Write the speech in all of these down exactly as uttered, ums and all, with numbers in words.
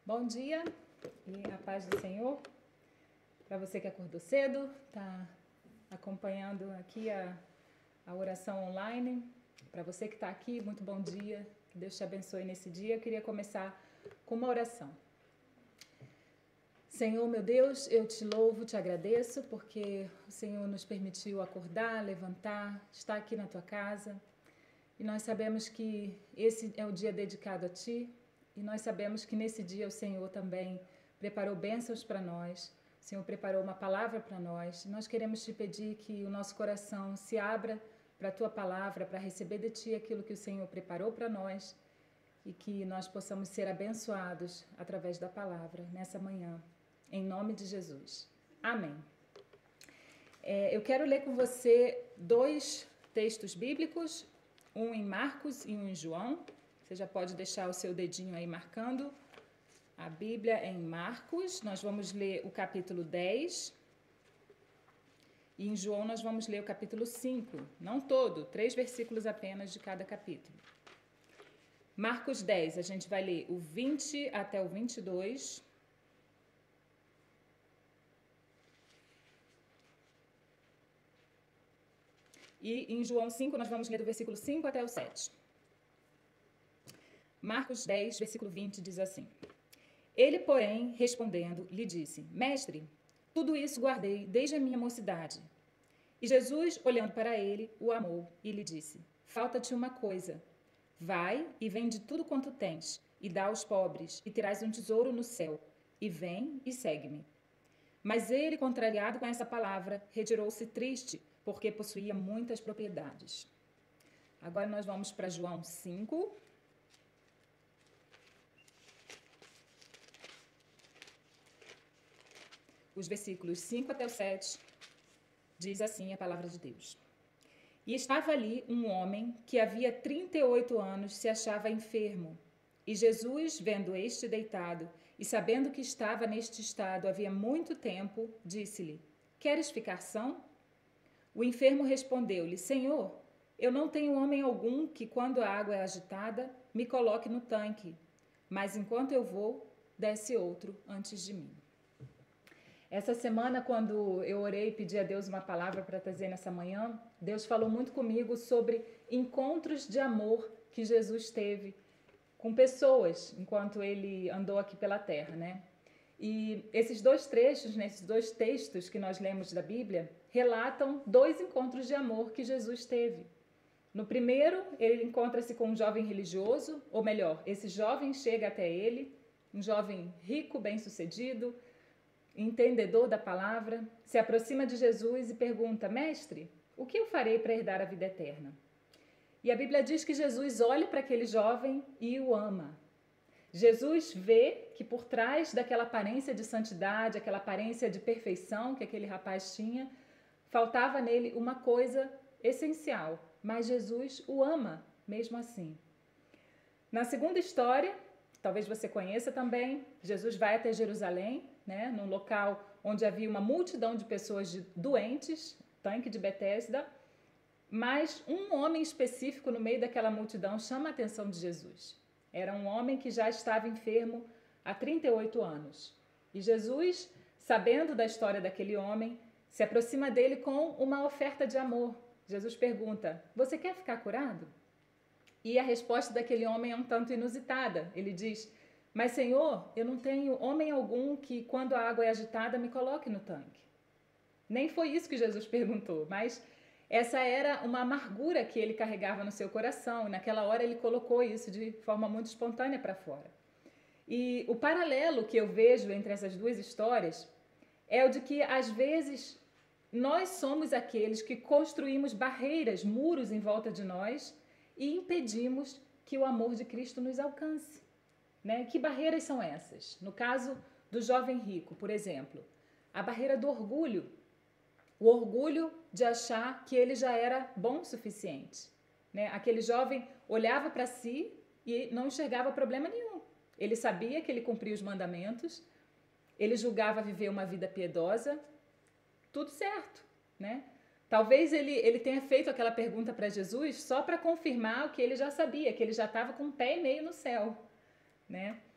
Bom dia e a paz do Senhor. Para você que acordou cedo, está acompanhando aqui a, a oração online. Para você que está aqui, muito bom dia. Que Deus te abençoe nesse dia. Eu queria começar com uma oração. Senhor, meu Deus, eu te louvo, te agradeço, porque o Senhor nos permitiu acordar, levantar, estar aqui na tua casa. E nós sabemos que esse é o dia dedicado a ti. E nós sabemos que nesse dia o Senhor também preparou bênçãos para nós. O Senhor preparou uma palavra para nós. Nós queremos te pedir que o nosso coração se abra para a tua palavra, para receber de ti aquilo que o Senhor preparou para nós e que nós possamos ser abençoados através da palavra nessa manhã. Em nome de Jesus. Amém. É, eu quero ler com você dois textos bíblicos, um em Marcos e um em João. Você já pode deixar o seu dedinho aí marcando. A Bíblia é em Marcos, nós vamos ler o capítulo dez. E em João nós vamos ler o capítulo cinco. Não todo, três versículos apenas de cada capítulo. Marcos dez, a gente vai ler o vinte até o vinte e dois. E em João cinco nós vamos ler do versículo cinco até o sete. Marcos dez, versículo vinte, diz assim: Ele, porém, respondendo, lhe disse: Mestre, tudo isso guardei desde a minha mocidade. E Jesus, olhando para ele, o amou e lhe disse: Falta-te uma coisa. Vai e vende tudo quanto tens, e dá aos pobres, e terás um tesouro no céu. E vem e segue-me. Mas ele, contrariado com essa palavra, retirou-se triste, porque possuía muitas propriedades. Agora nós vamos para João cinco. Os versículos cinco até o sete, diz assim a palavra de Deus. E estava ali um homem que havia trinta e oito anos se achava enfermo. E Jesus, vendo este deitado e sabendo que estava neste estado havia muito tempo, disse-lhe: Queres ficar são? O enfermo respondeu-lhe: Senhor, eu não tenho homem algum que, quando a água é agitada, me coloque no tanque. Mas enquanto eu vou, desce outro antes de mim. Essa semana, quando eu orei e pedi a Deus uma palavra para trazer nessa manhã, Deus falou muito comigo sobre encontros de amor que Jesus teve com pessoas enquanto ele andou aqui pela terra, né? E esses dois trechos, nesses dois textos que nós lemos da Bíblia, relatam dois encontros de amor que Jesus teve. No primeiro, ele encontra-se com um jovem religioso, ou melhor, esse jovem chega até ele, um jovem rico, bem-sucedido, entendedor da palavra, se aproxima de Jesus e pergunta: Mestre, o que eu farei para herdar a vida eterna? E a Bíblia diz que Jesus olha para aquele jovem e o ama. Jesus vê que por trás daquela aparência de santidade, aquela aparência de perfeição que aquele rapaz tinha, faltava nele uma coisa essencial, mas Jesus o ama mesmo assim. Na segunda história, talvez você conheça também, Jesus vai até Jerusalém, né, num local onde havia uma multidão de pessoas de doentes, tanque de Betesda, mas um homem específico no meio daquela multidão chama a atenção de Jesus. Era um homem que já estava enfermo há trinta e oito anos. E Jesus, sabendo da história daquele homem, se aproxima dele com uma oferta de amor. Jesus pergunta: Você quer ficar curado? E a resposta daquele homem é um tanto inusitada. Ele diz: Mas, Senhor, eu não tenho homem algum que, quando a água é agitada, me coloque no tanque. Nem foi isso que Jesus perguntou, mas essa era uma amargura que ele carregava no seu coração, e naquela hora ele colocou isso de forma muito espontânea para fora. E o paralelo que eu vejo entre essas duas histórias é o de que, às vezes, nós somos aqueles que construímos barreiras, muros em volta de nós e impedimos que o amor de Cristo nos alcance. Né? Que barreiras são essas? No caso do jovem rico, por exemplo, a barreira do orgulho. O orgulho de achar que ele já era bom o suficiente. Né? Aquele jovem olhava para si e não enxergava problema nenhum. Ele sabia que ele cumpria os mandamentos, ele julgava viver uma vida piedosa, tudo certo. Né? Talvez ele, ele tenha feito aquela pergunta para Jesus só para confirmar o que ele já sabia, que ele já estava com um pé e meio no céu. Né?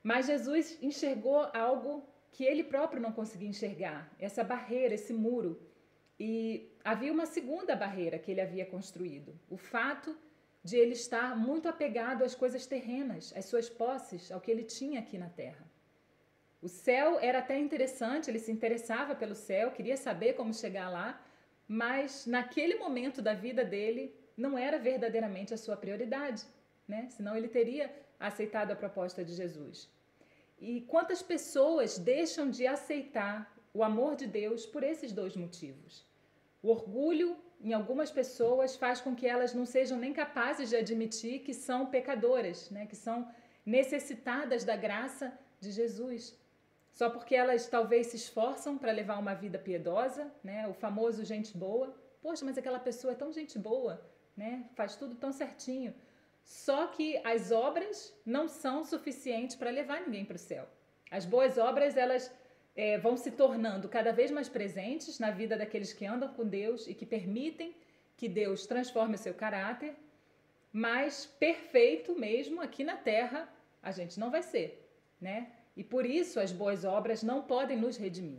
Mas Jesus enxergou algo que ele próprio não conseguia enxergar, essa barreira, esse muro. E havia uma segunda barreira que ele havia construído, o fato de ele estar muito apegado às coisas terrenas, às suas posses, ao que ele tinha aqui na terra. O céu era até interessante, ele se interessava pelo céu, queria saber como chegar lá, mas naquele momento da vida dele não era verdadeiramente a sua prioridade, né? Senão ele teria aceitado a proposta de Jesus. E quantas pessoas deixam de aceitar o amor de Deus por esses dois motivos? O orgulho, em algumas pessoas, faz com que elas não sejam nem capazes de admitir que são pecadoras, né? Que são necessitadas da graça de Jesus. Só porque elas talvez se esforçam para levar uma vida piedosa, né? O famoso gente boa. Poxa, mas aquela pessoa é tão gente boa, né? Faz tudo tão certinho. Só que as obras não são suficientes para levar ninguém para o céu. As boas obras, elas é, vão se tornando cada vez mais presentes na vida daqueles que andam com Deus e que permitem que Deus transforme o seu caráter, mas perfeito mesmo aqui na terra a gente não vai ser, né? E por isso as boas obras não podem nos redimir.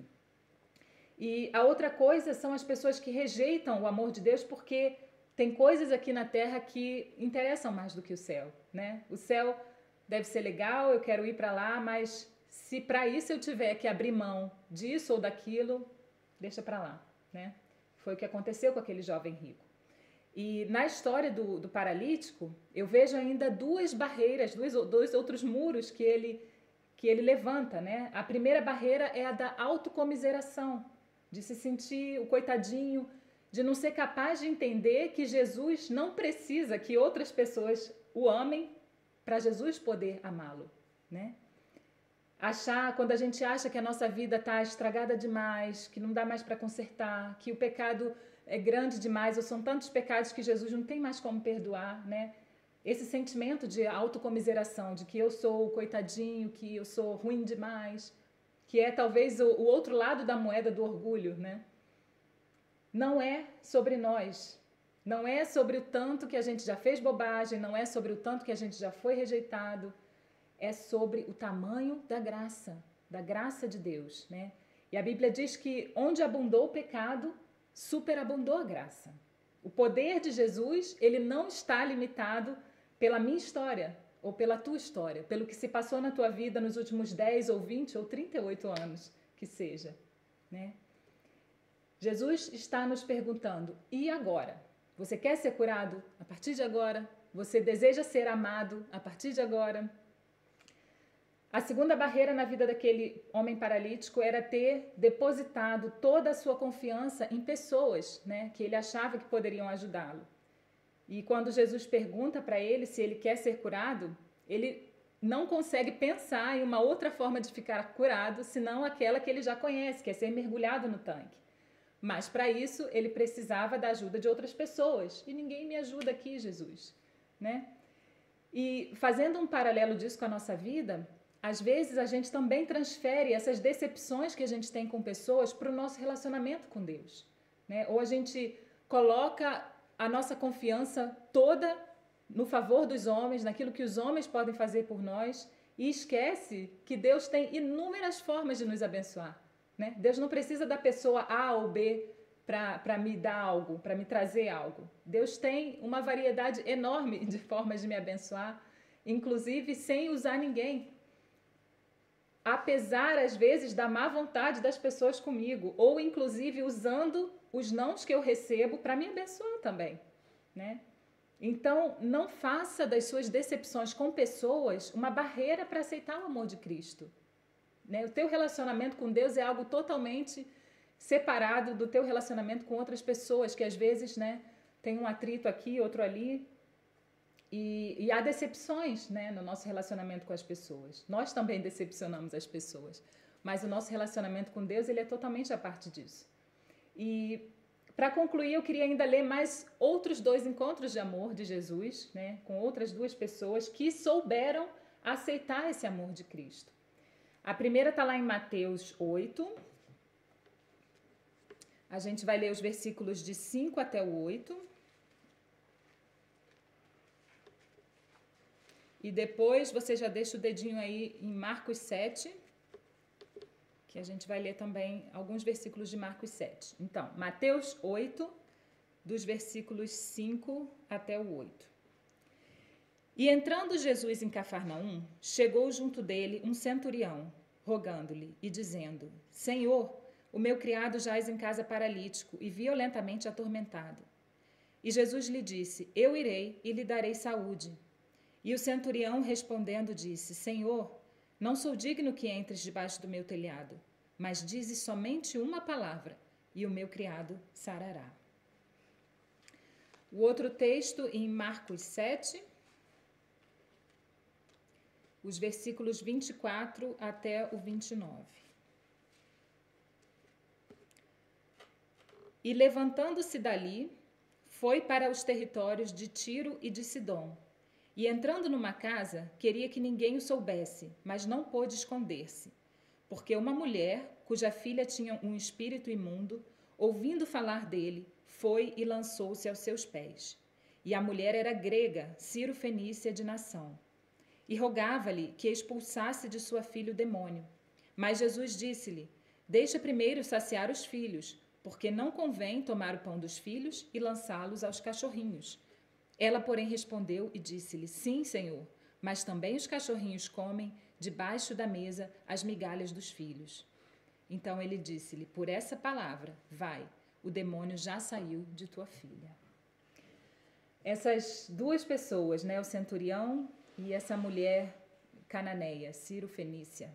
E a outra coisa são as pessoas que rejeitam o amor de Deus porque tem coisas aqui na terra que interessam mais do que o céu, né? O céu deve ser legal, eu quero ir para lá, mas se para isso eu tiver que abrir mão disso ou daquilo, deixa para lá, né? Foi o que aconteceu com aquele jovem rico. E na história do, do paralítico, eu vejo ainda duas barreiras, dois, dois outros muros que ele, que ele levanta, né? A primeira barreira é a da autocomiseração, de se sentir o coitadinho, de não ser capaz de entender que Jesus não precisa que outras pessoas o amem para Jesus poder amá-lo, né? Achar, quando a gente acha que a nossa vida está estragada demais, que não dá mais para consertar, que o pecado é grande demais, ou são tantos pecados que Jesus não tem mais como perdoar, né? Esse sentimento de autocomiseração, de que eu sou o coitadinho, que eu sou ruim demais, que é talvez o, o outro lado da moeda do orgulho, né? Não é sobre nós, não é sobre o tanto que a gente já fez bobagem, não é sobre o tanto que a gente já foi rejeitado, é sobre o tamanho da graça, da graça de Deus, né? E a Bíblia diz que onde abundou o pecado, superabundou a graça. O poder de Jesus, ele não está limitado pela minha história ou pela tua história, pelo que se passou na tua vida nos últimos dez ou vinte ou trinta e oito anos, que seja, né? Jesus está nos perguntando, e agora? Você quer ser curado a partir de agora? Você deseja ser amado a partir de agora? A segunda barreira na vida daquele homem paralítico era ter depositado toda a sua confiança em pessoas, né, que ele achava que poderiam ajudá-lo. E quando Jesus pergunta para ele se ele quer ser curado, ele não consegue pensar em uma outra forma de ficar curado, senão aquela que ele já conhece, que é ser mergulhado no tanque. Mas para isso ele precisava da ajuda de outras pessoas. E ninguém me ajuda aqui, Jesus, né? E fazendo um paralelo disso com a nossa vida, às vezes a gente também transfere essas decepções que a gente tem com pessoas para o nosso relacionamento com Deus, né? Ou a gente coloca a nossa confiança toda no favor dos homens, naquilo que os homens podem fazer por nós, e esquece que Deus tem inúmeras formas de nos abençoar, né? Deus não precisa da pessoa A ou B para me dar algo, para me trazer algo. Deus tem uma variedade enorme de formas de me abençoar, inclusive sem usar ninguém. Apesar, às vezes, da má vontade das pessoas comigo, ou inclusive usando os nãos que eu recebo para me abençoar também, né? Então, não faça das suas decepções com pessoas uma barreira para aceitar o amor de Cristo, né? O teu relacionamento com Deus é algo totalmente separado do teu relacionamento com outras pessoas, que às vezes, né, tem um atrito aqui, outro ali, e, e há decepções, né, no nosso relacionamento com as pessoas. Nós também decepcionamos as pessoas, mas o nosso relacionamento com Deus, ele é totalmente a parte disso. E para concluir, eu queria ainda ler mais outros dois encontros de amor de Jesus, né, com outras duas pessoas que souberam aceitar esse amor de Cristo. A primeira está lá em Mateus oito. A gente vai ler os versículos de cinco até o oito. E depois você já deixa o dedinho aí em Marcos sete, que a gente vai ler também alguns versículos de Marcos sete. Então, Mateus oito, dos versículos cinco até o oito. E entrando Jesus em Cafarnaum, chegou junto dele um centurião, rogando-lhe e dizendo: Senhor, o meu criado jaz em casa paralítico e violentamente atormentado. E Jesus lhe disse: Eu irei e lhe darei saúde. E o centurião respondendo disse: Senhor, não sou digno que entres debaixo do meu telhado, mas dizes somente uma palavra, e o meu criado sarará. O outro texto em Marcos sete, os versículos vinte e quatro até o vinte e nove. E levantando-se dali, foi para os territórios de Tiro e de Sidom. E entrando numa casa, queria que ninguém o soubesse, mas não pôde esconder-se. Porque uma mulher, cuja filha tinha um espírito imundo, ouvindo falar dele, foi e lançou-se aos seus pés. E a mulher era grega, Ciro-fenícia de nação. E rogava-lhe que expulsasse de sua filha o demônio. Mas Jesus disse-lhe: Deixa primeiro saciar os filhos, porque não convém tomar o pão dos filhos e lançá-los aos cachorrinhos. Ela, porém, respondeu e disse-lhe: Sim, Senhor, mas também os cachorrinhos comem, debaixo da mesa, as migalhas dos filhos. Então ele disse-lhe: Por essa palavra, vai, o demônio já saiu de tua filha. Essas duas pessoas, né, o centurião e essa mulher cananeia, Ciro-fenícia,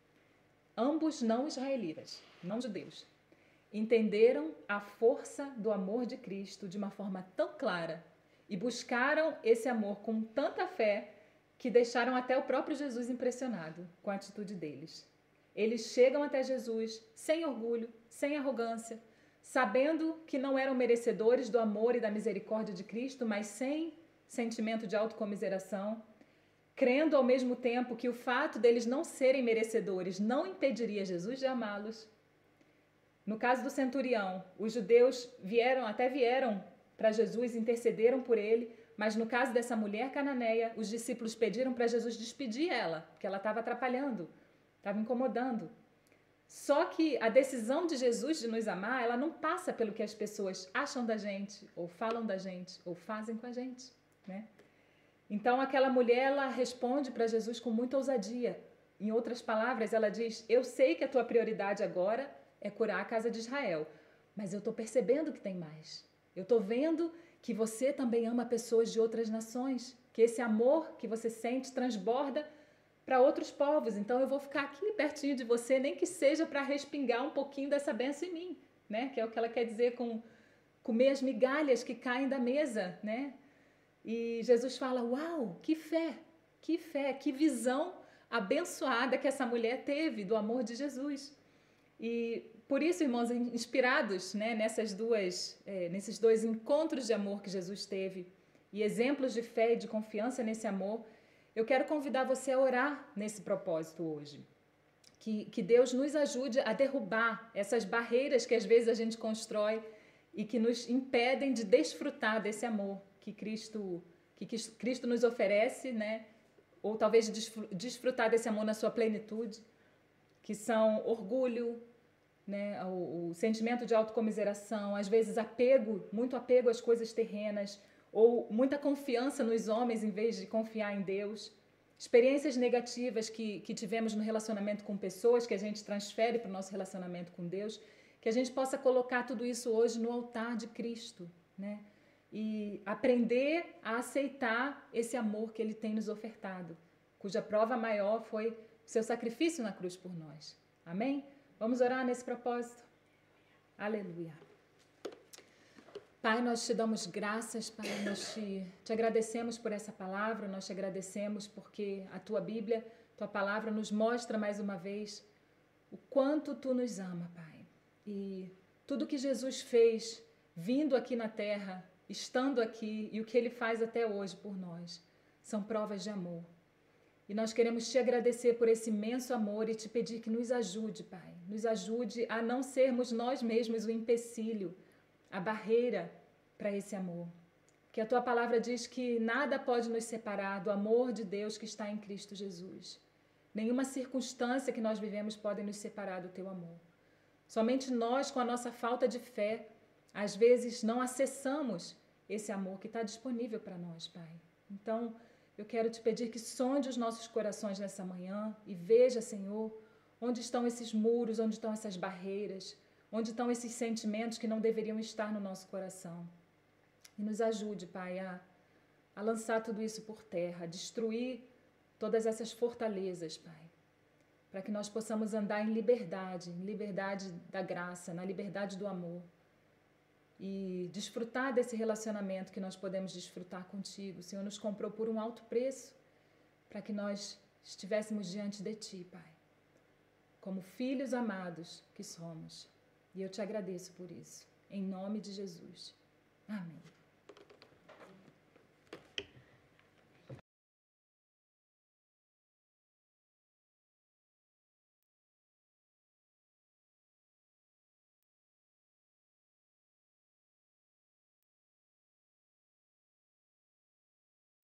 ambos não israelitas, não judeus, entenderam a força do amor de Cristo de uma forma tão clara e buscaram esse amor com tanta fé que deixaram até o próprio Jesus impressionado com a atitude deles. Eles chegam até Jesus sem orgulho, sem arrogância, sabendo que não eram merecedores do amor e da misericórdia de Cristo, mas sem sentimento de autocomiseração, crendo ao mesmo tempo que o fato deles não serem merecedores não impediria Jesus de amá-los. No caso do centurião, os judeus vieram, até vieram para Jesus, intercederam por ele, mas no caso dessa mulher cananeia, os discípulos pediram para Jesus despedir ela, porque ela estava atrapalhando, estava incomodando. Só que a decisão de Jesus de nos amar, ela não passa pelo que as pessoas acham da gente, ou falam da gente, ou fazem com a gente, né? Então aquela mulher, ela responde para Jesus com muita ousadia. Em outras palavras, ela diz: eu sei que a tua prioridade agora é curar a casa de Israel, mas eu estou percebendo que tem mais. Eu estou vendo que você também ama pessoas de outras nações, que esse amor que você sente transborda para outros povos. Então eu vou ficar aqui pertinho de você, nem que seja para respingar um pouquinho dessa bênção em mim, né? Que é o que ela quer dizer com comer as migalhas que caem da mesa, né? E Jesus fala: uau, que fé, que fé, que visão abençoada que essa mulher teve do amor de Jesus. E por isso, irmãos, inspirados, né, nessas duas, é, nesses dois encontros de amor que Jesus teve e exemplos de fé e de confiança nesse amor, eu quero convidar você a orar nesse propósito hoje. Que, que Deus nos ajude a derrubar essas barreiras que às vezes a gente constrói e que nos impedem de desfrutar desse amor que Cristo, que Cristo nos oferece, né? Ou talvez desfrutar desse amor na sua plenitude, que são orgulho, né? o, o sentimento de autocomiseração, às vezes apego, muito apego às coisas terrenas, ou muita confiança nos homens em vez de confiar em Deus, experiências negativas que, que tivemos no relacionamento com pessoas, que a gente transfere para o nosso relacionamento com Deus, que a gente possa colocar tudo isso hoje no altar de Cristo, né? E aprender a aceitar esse amor que Ele tem nos ofertado, cuja prova maior foi o seu sacrifício na cruz por nós. Amém? Vamos orar nesse propósito? Aleluia. Pai, nós te damos graças, Pai, nós te, te agradecemos por essa palavra, nós te agradecemos porque a Tua Bíblia, Tua palavra nos mostra mais uma vez o quanto Tu nos ama, Pai. E tudo que Jesus fez vindo aqui na terra, estando aqui e o que Ele faz até hoje por nós, são provas de amor. E nós queremos te agradecer por esse imenso amor e te pedir que nos ajude, Pai, nos ajude a não sermos nós mesmos o empecilho, a barreira para esse amor. que a tua palavra diz que nada pode nos separar do amor de Deus que está em Cristo Jesus. Nenhuma circunstância que nós vivemos pode nos separar do teu amor. Somente nós, com a nossa falta de fé, às vezes não acessamos esse amor que está disponível para nós, Pai. Então, eu quero te pedir que sonde os nossos corações nessa manhã e veja, Senhor, onde estão esses muros, onde estão essas barreiras, onde estão esses sentimentos que não deveriam estar no nosso coração. E nos ajude, Pai, a, a lançar tudo isso por terra, a destruir todas essas fortalezas, Pai, para que nós possamos andar em liberdade, em liberdade da graça, na liberdade do amor e desfrutar desse relacionamento que nós podemos desfrutar contigo. O Senhor nos comprou por um alto preço para que nós estivéssemos diante de Ti, Pai, como filhos amados que somos. E eu te agradeço por isso, em nome de Jesus. Amém.